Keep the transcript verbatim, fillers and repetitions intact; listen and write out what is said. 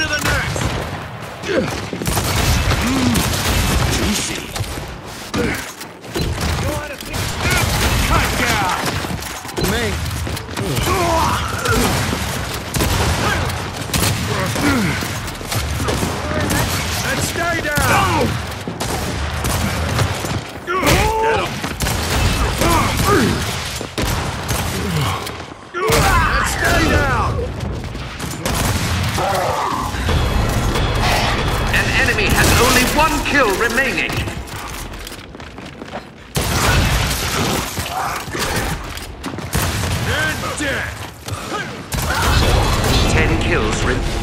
the nest! Mm, juicy. You want to think? Cut down! Me. And stay down! Get him! And stay down! An enemy has only one kill remaining. And dead! Ten kills remain.